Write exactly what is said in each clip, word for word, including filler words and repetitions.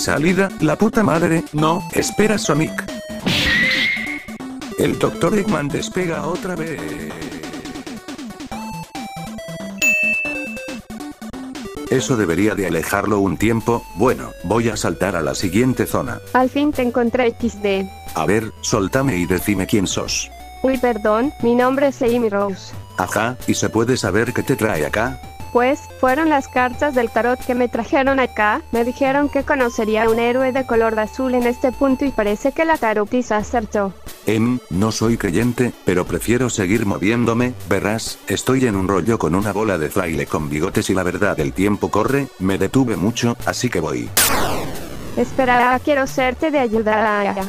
salida, la puta madre. No, espera Sonic. El doctor Eggman despega otra vez. Eso debería de alejarlo un tiempo. Bueno, voy a saltar a la siguiente zona. Al fin te encontré, equis de. A ver, soltame y decime quién sos. Uy, perdón, mi nombre es Amy Rose. Ajá, ¿y se puede saber qué te trae acá? Pues, fueron las cartas del tarot que me trajeron acá. Me dijeron que conocería a un héroe de color azul en este punto y parece que la tarotisa acertó. Em, no soy creyente, pero prefiero seguir moviéndome. Verás, estoy en un rollo con una bola de fraile con bigotes y la verdad el tiempo corre, me detuve mucho, así que voy. Espera, quiero serte de ayuda.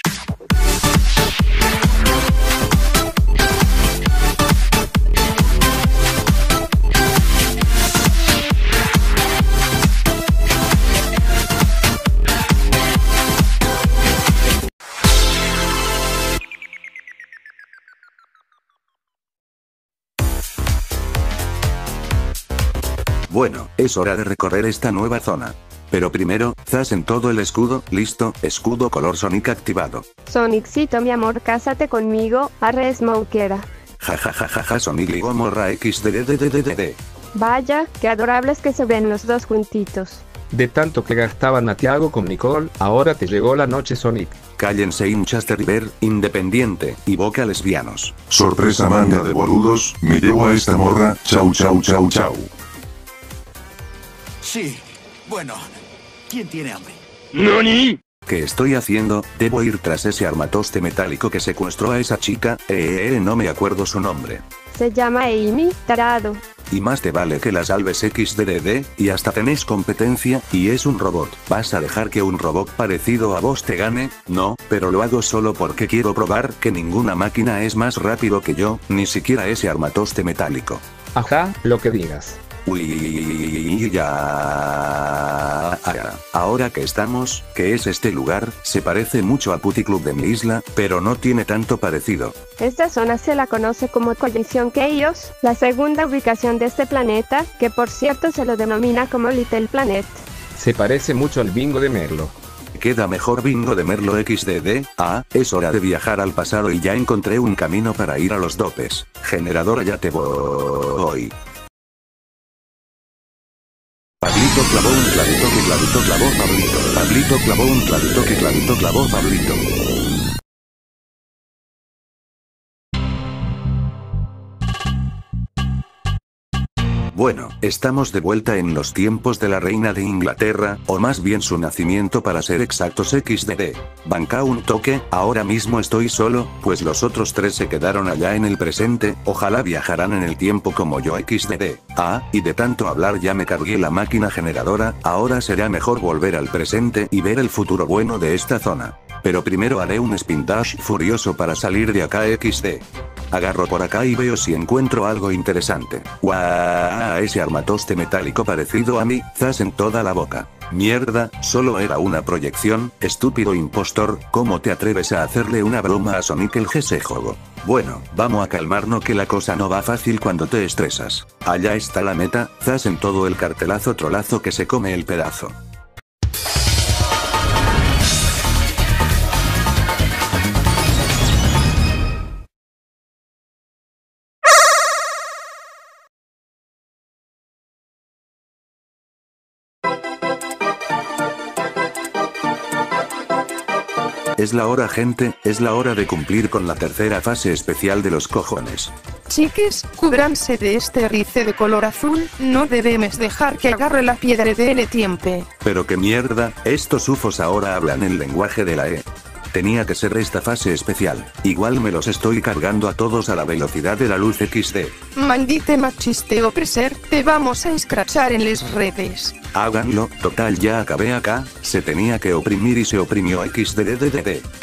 Bueno, es hora de recorrer esta nueva zona. Pero primero, zas en todo el escudo, listo, escudo color Sonic activado. Sonicito mi amor, cásate conmigo, arre smokera. Ja ja ja ja ja Sonic y Gomorra equis de de de de de de. Vaya, qué adorables que se ven los dos juntitos. De tanto que gastaban a Tiago con Nicole, ahora te llegó la noche Sonic. Cállense hinchas de River, Independiente, y Boca lesbianos. Sorpresa manga de boludos, me llevo a esta morra, chau chau chau chau. Sí, bueno, ¿quién tiene hambre? ¿Nani? ¿Qué estoy haciendo? Debo ir tras ese armatoste metálico que secuestró a esa chica, eh, eh, no me acuerdo su nombre. Se llama Amy, tarado. Y más te vale que la salves equis de de de, y hasta tenés competencia, y es un robot. ¿Vas a dejar que un robot parecido a vos te gane? No, pero lo hago solo porque quiero probar que ninguna máquina es más rápido que yo, ni siquiera ese armatoste metálico. Ajá, lo que digas. Uy, ya. Ahora que estamos, ¿qué es este lugar? Se parece mucho a Puticlub de mi isla, pero no tiene tanto parecido. Esta zona se la conoce como Collision Chaos, la segunda ubicación de este planeta, que por cierto se lo denomina como Little Planet. Se parece mucho al bingo de Merlo. Queda mejor bingo de Merlo equis de de. Ah, es hora de viajar al pasado y ya encontré un camino para ir a los dopes. Generadora, ya te voy. Pablito clavó un clavito que clavito clavó Pablito. Pablito clavó un clavito que clavito clavó Pablito. Bueno, estamos de vuelta en los tiempos de la reina de Inglaterra, o más bien su nacimiento para ser exactos equis de de. Banca un toque, ahora mismo estoy solo, pues los otros tres se quedaron allá en el presente, ojalá viajarán en el tiempo como yo equis de de. Ah, y de tanto hablar ya me cargué la máquina generadora, ahora será mejor volver al presente y ver el futuro bueno de esta zona. Pero primero haré un spin dash furioso para salir de acá equis de. Agarro por acá y veo si encuentro algo interesante. ¡Guau! Ese armatoste metálico parecido a mí, zas en toda la boca. Mierda, solo era una proyección, estúpido impostor, ¿cómo te atreves a hacerle una broma a Sonic el G S juego? Bueno, vamos a calmarnos que la cosa no va fácil cuando te estresas. Allá está la meta, zas en todo el cartelazo trolazo que se come el pedazo. Es la hora, gente, es la hora de cumplir con la tercera fase especial de los cojones. Chiques, cúbranse de este rice de color azul, no debemos dejar que agarre la piedra del tiempo. Pero qué mierda, estos ufos ahora hablan el lenguaje de la E. Tenía que ser esta fase especial, igual me los estoy cargando a todos a la velocidad de la luz equis de. Mandite machiste opreser, te vamos a escrachar en las redes. Háganlo, total ya acabé acá, se tenía que oprimir y se oprimió equis de de de de de.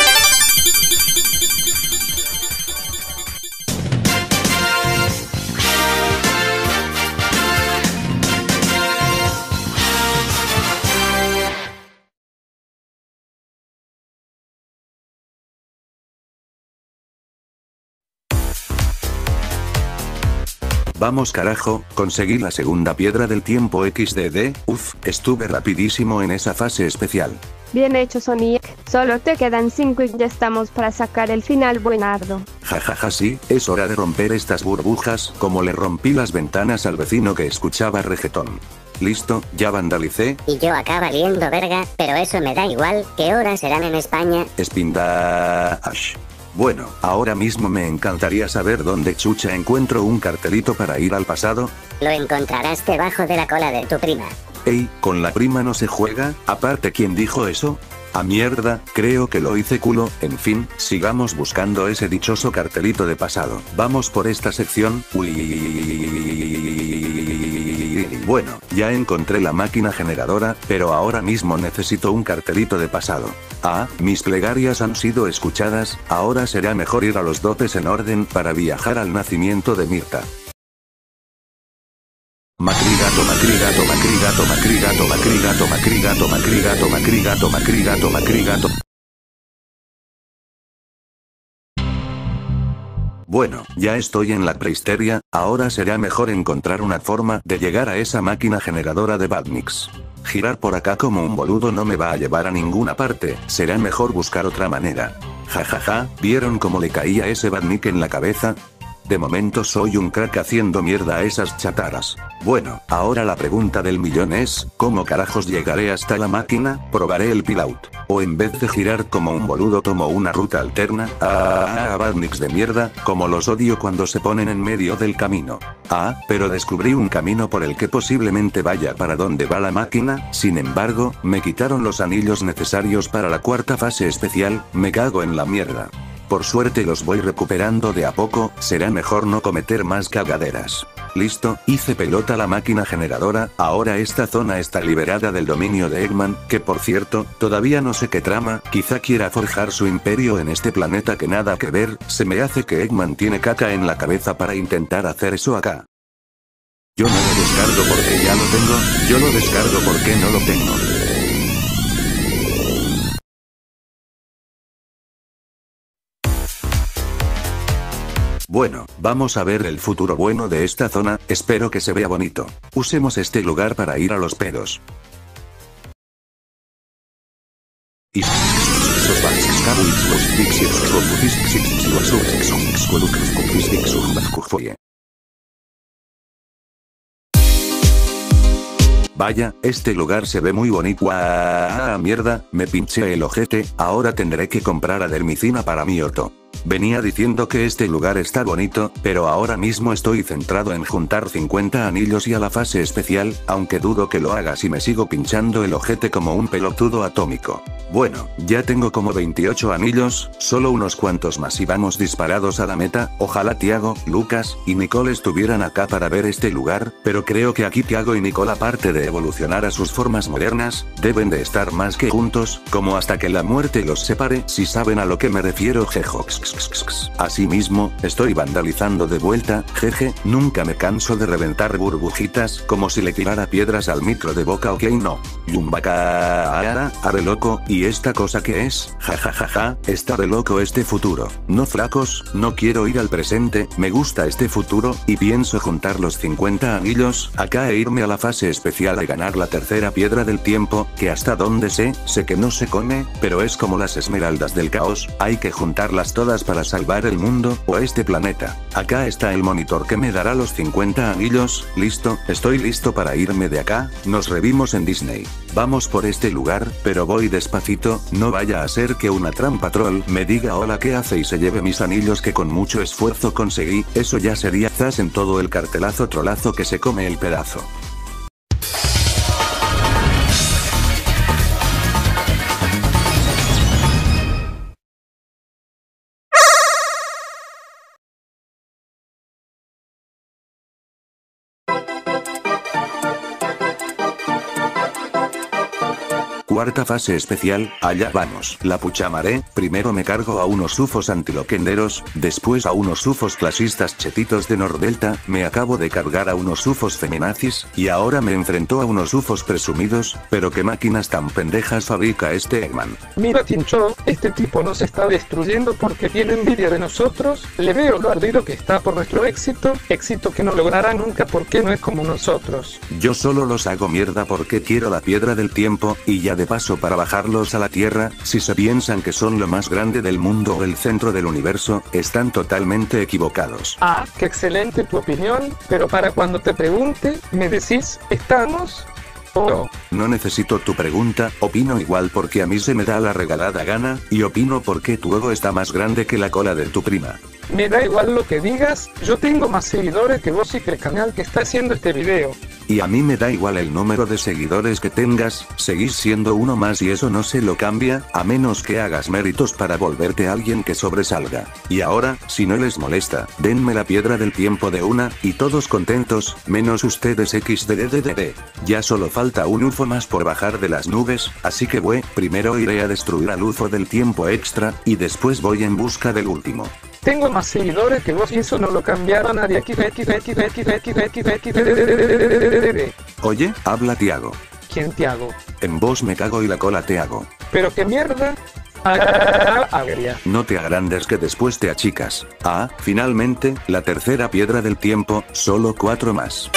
Vamos carajo, conseguí la segunda piedra del tiempo equis de de, uff, estuve rapidísimo en esa fase especial. Bien hecho Sonic, solo te quedan cinco y ya estamos para sacar el final buenardo. Jajaja sí, es hora de romper estas burbujas, como le rompí las ventanas al vecino que escuchaba reggaetón. Listo, ya vandalicé. Y yo acá valiendo verga, pero eso me da igual, ¿qué horas serán en España? Spindash. Bueno, ahora mismo me encantaría saber dónde chucha encuentro un cartelito para ir al pasado. Lo encontrarás debajo de la cola de tu prima. Ey, con la prima no se juega, aparte ¿quién dijo eso? A mierda, creo que lo hice culo, en fin, sigamos buscando ese dichoso cartelito de pasado. Vamos por esta sección, uy. Bueno, ya encontré la máquina generadora, pero ahora mismo necesito un cartelito de pasado. Ah, mis plegarias han sido escuchadas, ahora será mejor ir a los dopes en orden para viajar al nacimiento de Mirta. Macrigato, macrigato, macrigato, macrigato, macrigato, macrigato, macrigato, macrigato, macrigato, macrigato. Bueno, ya estoy en la prehisteria, ahora será mejor encontrar una forma de llegar a esa máquina generadora de Badniks. Girar por acá como un boludo no me va a llevar a ninguna parte, será mejor buscar otra manera. Jajaja, ¿vieron cómo le caía ese Badnik en la cabeza? De momento soy un crack haciendo mierda a esas chataras. Bueno, ahora la pregunta del millón es, ¿cómo carajos llegaré hasta la máquina? Probaré el pilout. O en vez de girar como un boludo tomo una ruta alterna. Ah, badniks de mierda, como los odio cuando se ponen en medio del camino. Ah, pero descubrí un camino por el que posiblemente vaya para donde va la máquina, sin embargo, me quitaron los anillos necesarios para la cuarta fase especial, me cago en la mierda. Por suerte los voy recuperando de a poco, será mejor no cometer más cagaderas. Listo, hice pelota la máquina generadora, ahora esta zona está liberada del dominio de Eggman, que por cierto, todavía no sé qué trama, quizá quiera forjar su imperio en este planeta que nada que ver, se me hace que Eggman tiene caca en la cabeza para intentar hacer eso acá. Yo no lo descargo porque ya lo tengo, yo lo descargo porque no lo tengo. Bueno, vamos a ver el futuro bueno de esta zona, espero que se vea bonito. Usemos este lugar para ir a los pedos. Vaya, este lugar se ve muy bonito. ¡Ah, mierda! Me pinché el ojete, ahora tendré que comprar adermicina para mi orto. Venía diciendo que este lugar está bonito, pero ahora mismo estoy centrado en juntar cincuenta anillos y a la fase especial, aunque dudo que lo haga si me sigo pinchando el ojete como un pelotudo atómico. Bueno, ya tengo como veintiocho anillos, solo unos cuantos más y vamos disparados a la meta, ojalá Tiago, Lucas, y Nicole estuvieran acá para ver este lugar, pero creo que aquí Tiago y Nicole aparte de evolucionar a sus formas modernas, deben de estar más que juntos, como hasta que la muerte los separe, si saben a lo que me refiero jejox. Asimismo, estoy vandalizando de vuelta, jeje, nunca me canso de reventar burbujitas, como si le tirara piedras al micro de boca ok no. Yumbaka, are loco, ¿y esta cosa qué es? Jajajaja, está de loco este futuro. No flacos, no quiero ir al presente, me gusta este futuro, y pienso juntar los cincuenta anillos, acá e irme a la fase especial y ganar la tercera piedra del tiempo, que hasta donde sé, sé que no se come, pero es como las esmeraldas del caos, hay que juntarlas todas para salvar el mundo, o este planeta. Acá está el monitor que me dará los cincuenta anillos, listo, estoy listo para irme de acá, nos revimos en Disney. Vamos por este lugar, pero voy despacito, no vaya a ser que una trampa troll me diga hola qué hace y se lleve mis anillos que con mucho esfuerzo conseguí, eso ya sería zas en todo el cartelazo trolazo que se come el pedazo. Cuarta fase especial, allá vamos. La puchamaré, primero me cargo a unos ufos antiloquenderos, después a unos ufos clasistas chetitos de Nordelta, me acabo de cargar a unos ufos feminazis, y ahora me enfrentó a unos ufos presumidos, pero qué máquinas tan pendejas fabrica este Eggman. Mira Tincho, este tipo nos está destruyendo porque tiene envidia de nosotros, le veo lo ardido que está por nuestro éxito, éxito que no logrará nunca porque no es como nosotros. Yo solo los hago mierda porque quiero la piedra del tiempo, y ya de paso para bajarlos a la tierra. Si se piensan que son lo más grande del mundo o el centro del universo, están totalmente equivocados. Ah, qué excelente tu opinión, pero para cuando te pregunte, me decís, ¿estamos? Oh. No necesito tu pregunta, opino igual porque a mí se me da la regalada gana, y opino porque tu ego está más grande que la cola de tu prima. Me da igual lo que digas, yo tengo más seguidores que vos y que el canal que está haciendo este video. Y a mí me da igual el número de seguidores que tengas, seguís siendo uno más y eso no se lo cambia, a menos que hagas méritos para volverte alguien que sobresalga. Y ahora, si no les molesta, denme la piedra del tiempo de una, y todos contentos, menos ustedes xddddd. Ya solo falta un ufo más por bajar de las nubes, así que voy, primero iré a destruir al ufo del tiempo extra, y después voy en busca del último. Tengo más seguidores que vos y eso no lo cambiará nadie. Oye, habla Tiago. ¿Quién te hago? En vos me cago y la cola te hago. ¿Pero qué mierda? Agria. No te agrandes que después te achicas. Ah, finalmente, la tercera piedra del tiempo, solo cuatro más.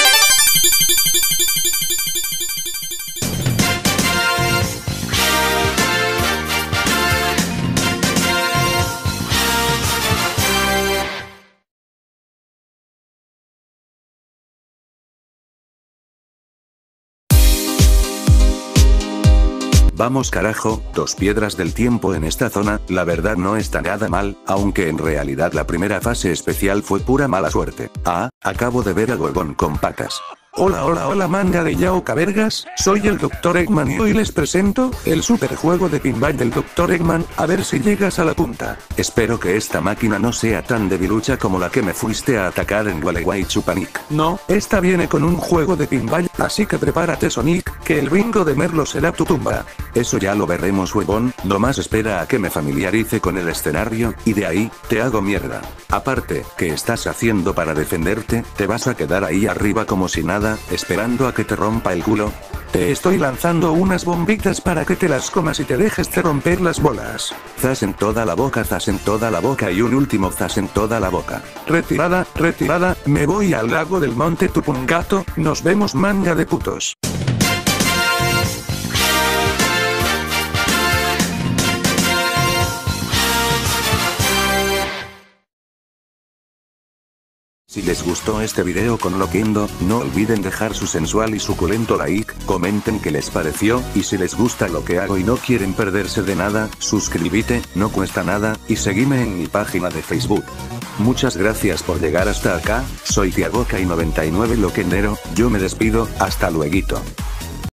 Vamos carajo, dos piedras del tiempo en esta zona, la verdad no está nada mal, aunque en realidad la primera fase especial fue pura mala suerte. Ah, acabo de ver a huevón con patas. Hola hola hola manga de Yauca vergas, soy el doctor Eggman y hoy les presento, el super juego de pinball del doctor Eggman, a ver si llegas a la punta. Espero que esta máquina no sea tan debilucha como la que me fuiste a atacar en Gualeguay Chupanic. No, esta viene con un juego de pinball, así que prepárate Sonic, que el bingo de Merlo será tu tumba. Eso ya lo veremos huevón, nomás espera a que me familiarice con el escenario, y de ahí, te hago mierda. Aparte, ¿qué estás haciendo para defenderte? ¿Te vas a quedar ahí arriba como si nada? Esperando a que te rompa el culo. Te estoy lanzando unas bombitas para que te las comas y te dejes de romper las bolas. Zas en toda la boca, zas en toda la boca y un último zas en toda la boca. Retirada, retirada, me voy al lago del monte Tupungato, nos vemos manga de putos. Si les gustó este video con Loquendo, no olviden dejar su sensual y suculento like, comenten qué les pareció, y si les gusta lo que hago y no quieren perderse de nada, suscríbete, no cuesta nada, y seguime en mi página de Facebook. Muchas gracias por llegar hasta acá, soy Tiagoca y noventa y nueve Loquendero, yo me despido, hasta lueguito.